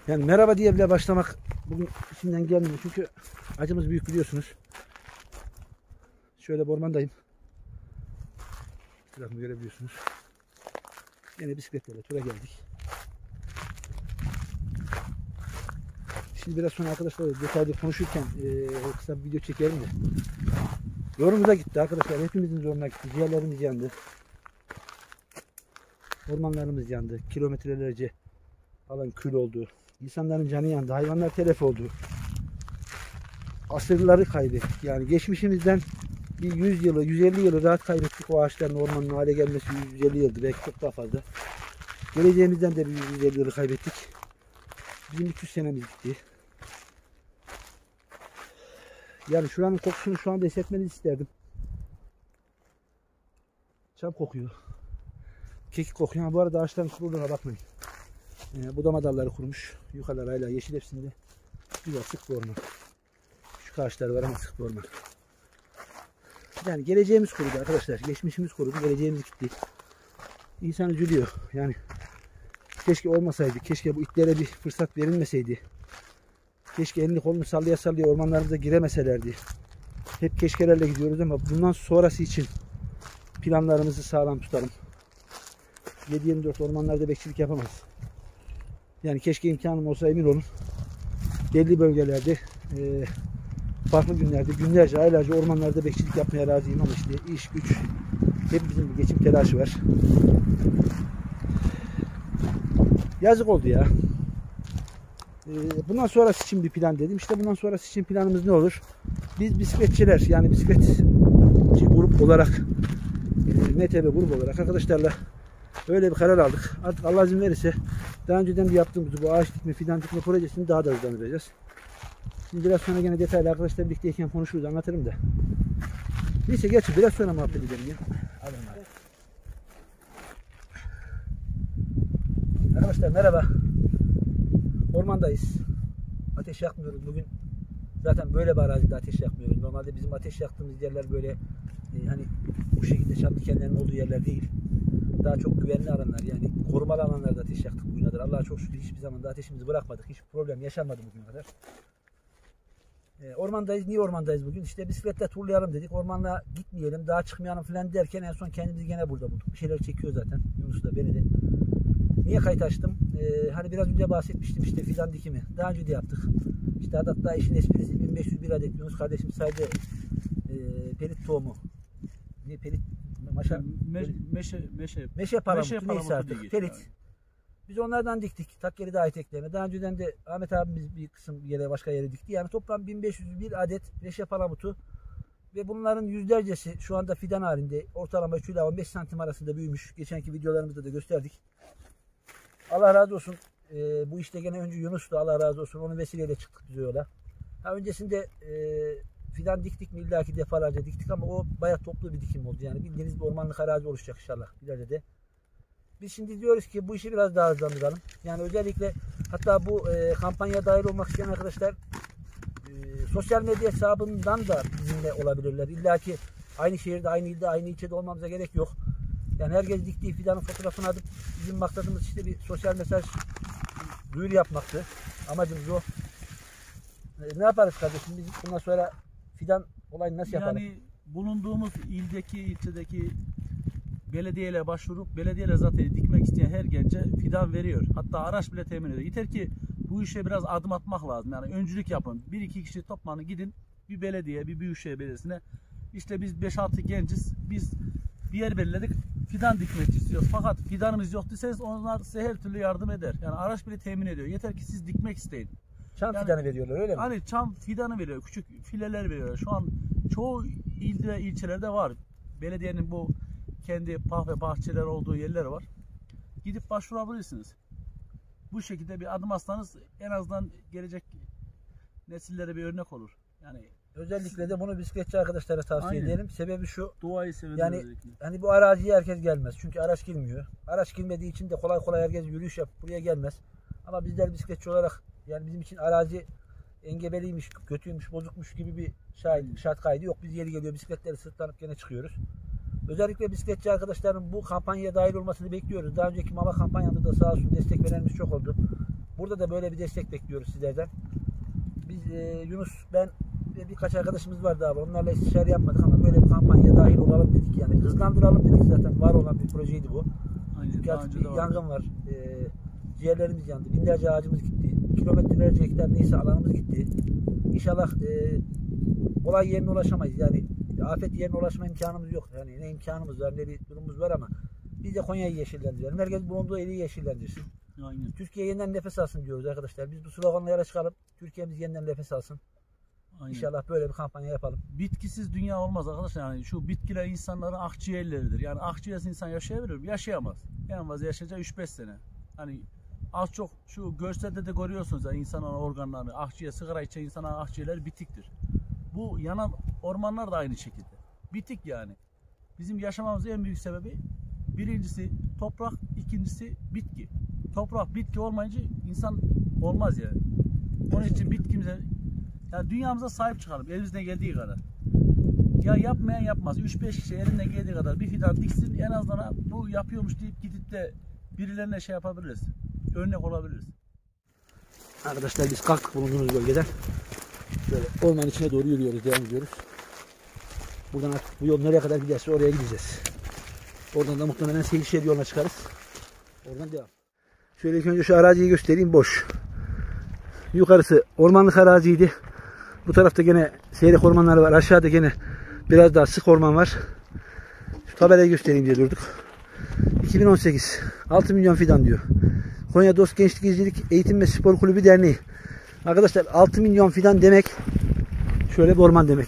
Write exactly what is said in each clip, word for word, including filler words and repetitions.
Yani merhaba diye bile başlamak bugün içinden gelmiyor. Çünkü acımız büyük biliyorsunuz. Şöyle ormandayım. Tarafını görebiliyorsunuz. Yine bisikletlerle tura geldik. Şimdi biraz sonra arkadaşlar detaylı konuşurken e, kısa bir video çekelim de. Zorumuza gitti arkadaşlar. Hepimizin zoruna gitti. Ciğerlerimiz yandı. Ormanlarımız yandı. Kilometrelerce alan kül oldu. İnsanların canı yandı. Hayvanlar telef oldu. Asırları kaybettik. Yani geçmişimizden bir yüz yılı, yüz elli yılı rahat kaybettik. O ağaçların ormanın hale gelmesi yüz elli yıldır. Belki çok daha fazla. Geleceğimizden de bir yüz elli yılı kaybettik. Bizim üç yüz senemiz gitti. Yani şuranın kokusunu şu anda hissetmenizi isterdim. Çam kokuyor. Kekik kokuyor ama bu arada ağaçların kuruluğuna bakmayın. Ee, budama dalları kurumuş. Yukarılar hala yeşil hepsinde. Güzel sık bir orman. Küçük ağaçlar var ama sık bir orman. Yani geleceğimiz kurudu arkadaşlar. Geçmişimiz kurudu. Geleceğimiz gitti. İnsan üzülüyor. Yani keşke olmasaydı. Keşke bu itlere bir fırsat verilmeseydi. Keşke elini kolunu sallaya sallaya ormanlarımıza giremeselerdi. Hep keşkelerle gidiyoruz ama bundan sonrası için planlarımızı sağlam tutalım. yedi yirmi dört ormanlarda bekçilik yapamaz. Yani keşke imkanım olsa emin olun. Belli bölgelerde e, farklı günlerde günlerce aylarca ormanlarda bekçilik yapmaya razıyım ama işte iş güç hepimizin bir geçim telaşı var. Yazık oldu ya. E, bundan sonrası için bir plan dedim. İşte bundan sonrası için planımız ne olur? Biz bisikletçiler yani bisikletçi grup olarak e, M T B grup olarak arkadaşlarla öyle bir karar aldık. Artık Allah izin verirse daha önceden de yaptığımız bu ağaç dikme, fidan dikme projesini daha da hızlandıracağız. Şimdi biraz sonra gene detaylı arkadaşlar birlikteyken konuşuruz, anlatırım da. Neyse geçin biraz sonra muhabbet edelim ya. Arkadaşlar merhaba. Ormandayız. Ateş yakmıyoruz bugün. Zaten böyle bir arazide ateş yakmıyoruz. Normalde bizim ateş yaktığımız yerler böyle e, hani bu şekilde çam dikenlerinin olduğu yerler değil. Daha çok güvenli alanlar yani korumalı alanlarda ateş yaktık bugüne kadar. Allah'a çok şükür hiçbir zaman da ateşimizi bırakmadık. Hiçbir problem yaşanmadı bugüne kadar. E, ormandayız. Niye ormandayız bugün? İşte bisikletle turlayalım dedik. Ormanla gitmeyelim, daha çıkmayalım falan derken en son kendimizi gene burada bulduk. Bir şeyler çekiyor zaten. Yunus da beni de. Niye kayıt açtım? E, hani biraz önce bahsetmiştim işte fidan dikimi. Daha önce de yaptık. İşte hatta işin esprisi bin beş yüz bir adet Yunus kardeşim saydı e, pelit tohumu. Ne pelit? Maşa, Me meşe meşe meşe palamutu meşe neyse artık pelit. Yani. Biz onlardan diktik. Takkeli dağ eteklerine. Daha önceden de Ahmet abimiz bir kısım yere başka yere dikti. Yani toplam bin beş yüz bir adet meşe palamutu ve bunların yüzlercesi şu anda fidan halinde. Ortalama üç ile on beş santim arasında büyümüş. Geçenki videolarımızda da gösterdik. Allah razı olsun. Ee, bu işte gene önce Yunus'tu. Allah razı olsun. Onun vesileyle çıktık biz yola. Ha, öncesinde e, fidan diktik mi illaki defalarca diktik ama o bayağı toplu bir dikim oldu. Yani bildiğiniz bir ormanlık arazi oluşacak inşallah ileride de. Biz şimdi diyoruz ki bu işi biraz daha hızlandıralım. Yani özellikle hatta bu e, kampanyaya dahil olmak isteyen arkadaşlar e, sosyal medya hesabından da bizimle olabilirler. İlla ki aynı şehirde, aynı ilde, aynı ilçede olmamıza gerek yok. Yani herkes diktiği fidanın fotoğrafını atıp bizim maksadımız işte bir sosyal mesaj duyuru yapmaktı. Amacımız o. E, ne yaparız kardeşim? Biz bundan sonra fidan olayını nasıl yapalım? Yani bulunduğumuz ildeki, ilçedeki belediyeyle başvurup belediyeler zaten dikmek isteyen her gence fidan veriyor. Hatta araç bile temin ediyor. Yeter ki bu işe biraz adım atmak lazım. Yani öncülük yapın. Bir iki kişi toplanın gidin bir belediye, bir büyükşehir belediyesine. İşte biz beş altı genciz. Biz bir yer belirledik. Fidan dikmek istiyoruz. Fakat fidanımız yok deseniz onlar size her türlü yardım eder. Yani araç bile temin ediyor. Yeter ki siz dikmek isteyin. Çam yani, fidanı veriyorlar öyle mi? Hani çam fidanı veriyor. Küçük fileler veriyorlar. Şu an çoğu ilde ve ilçelerde var. Belediyenin bu kendi park ve bahçeler olduğu yerler var. Gidip başvurabilirsiniz. Bu şekilde bir adım atsanız en azından gelecek nesillere bir örnek olur. Yani özellikle de bunu bisikletçi arkadaşlara tavsiye aynen. edelim. Sebebi şu. Doğayı seven yani özellikle. hani bu araziye herkes gelmez. Çünkü araç girmiyor. Araç girmediği için de kolay kolay herkes yürüyüş yapıp buraya gelmez. Ama bizler bisikletçi olarak yani bizim için arazi engebeliymiş, kötüymüş, bozukmuş gibi bir şart, şart kaydı yok. Biz yeri geliyor bisikletleri sırtlanıp gene çıkıyoruz. Özellikle bisikletçi arkadaşların bu kampanyaya dahil olmasını bekliyoruz. Daha önceki mama kampanyamızda da sağ olsun destek verenimiz çok oldu. Burada da böyle bir destek bekliyoruz sizlerden. Biz e, Yunus, ben ve birkaç arkadaşımız var daha. Onlarla istişare yapmadık ama böyle bir kampanyaya dahil olalım dedik. Yani hızlandıralım dedik, zaten var olan bir projeydi bu. Aynen, Çünkü daha artık önce bir de yangın var. E, ciğerlerimiz yandı. Binlerce ağacımız gitti. Kilometrelerce hektar neyse alanımız gitti. İnşallah e, olay yerine ulaşamayız. Yani afet yerine ulaşma imkanımız yok. Yani ne imkanımız var ne bir durumumuz var ama biz de Konya'yı yeşillendirelim. Herkes bulunduğu eli yeşillendirsin. Aynen. Türkiye yeniden nefes alsın diyoruz arkadaşlar. Biz bu sloganla yola çıkalım. Türkiye'miz yeniden nefes alsın. Aynen. İnşallah böyle bir kampanya yapalım. Bitkisiz dünya olmaz arkadaşlar. Yani şu bitkiler insanların akciğerleridir. Yani akciğersiz insan yaşayabilir mi? Yaşayamaz. En fazla yaşayacağı üç beş sene. Hani az çok şu görselde de görüyorsunuz ya, insanın organlarını, akciğer, sigara içen insanların akciğerleri bitiktir. Bu yanan ormanlar da aynı şekilde. Bitik yani. Bizim yaşamamızın en büyük sebebi birincisi toprak, ikincisi bitki. Toprak, bitki olmayınca insan olmaz yani. Onun için bitkimize, yani dünyamıza sahip çıkalım elimizden geldiği kadar. Ya yapmayan yapmaz. üç beş kişi elinden geldiği kadar bir fidan diksin, en azından bu yapıyormuş deyip gidip de birilerine şey yapabiliriz. Örnek olabiliriz. Arkadaşlar biz kalktık bulunduğumuz bölgeden. Böyle ormanın içine doğru yürüyoruz, devam ediyoruz. Buradan artık bu yol nereye kadar giderse oraya gideceğiz. Oradan da muhtemelen Seyirşehir yoluna çıkarız. Oradan devam. Şöyle ilk önce şu araziyi göstereyim, boş. Yukarısı ormanlık araziydi. Bu tarafta gene seyrek ormanları var. Aşağıda gene biraz daha sık orman var. Şu tabelayı göstereyim diye durduk. iki bin on sekiz altı milyon fidan diyor. Konya Dost Gençlik İzcilik Eğitim ve Spor Kulübü Derneği. Arkadaşlar altı milyon fidan demek şöyle bir orman demek.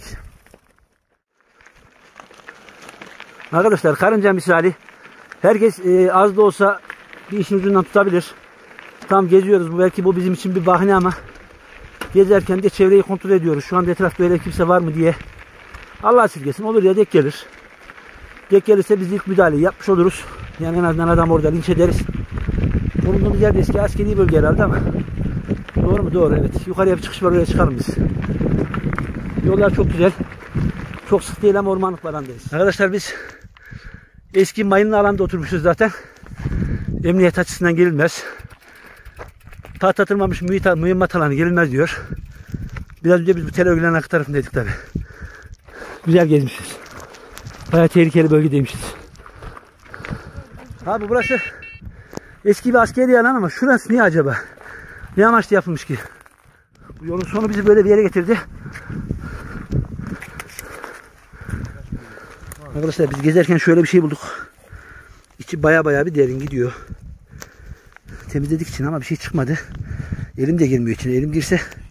Arkadaşlar karınca misali herkes e, az da olsa bir işin ucundan tutabilir. Tam geziyoruz. Bu belki bu bizim için bir bahane ama gezerken de çevreyi kontrol ediyoruz. Şu anda etrafta böyle kimse var mı diye. Allah esirgesin. Olur ya, denk gelir. Denk gelirse biz ilk müdahaleyi yapmış oluruz. Yani en azından adam orada linç ederiz. Bulunduğumuz yer eski askeri bölge herhalde ama. Doğru mu? Doğru, evet. Yukarıya bir çıkış var, oraya çıkalım biz. Yollar çok güzel. Çok sık değil ama ormanlık alandayız. Arkadaşlar biz eski mayınlı alanda oturmuşuz zaten. Emniyet açısından girilmez. Tahta tırmanmış mühimmat alanı girilmez diyor. Biraz önce biz bu tel örgülerin arka tarafındaydık tabi. Güzel gezmişiz. Bayağı tehlikeli bölgedeymişiz. Abi burası eski bir askeri alan ama şurası niye acaba? Ne amaçla yapılmış ki? Bu yolun sonu bizi böyle bir yere getirdi. Arkadaşlar biz gezerken şöyle bir şey bulduk. İçi baya baya bir derin gidiyor. Temizledik için ama bir şey çıkmadı. Elim de girmiyor içine. Elim girse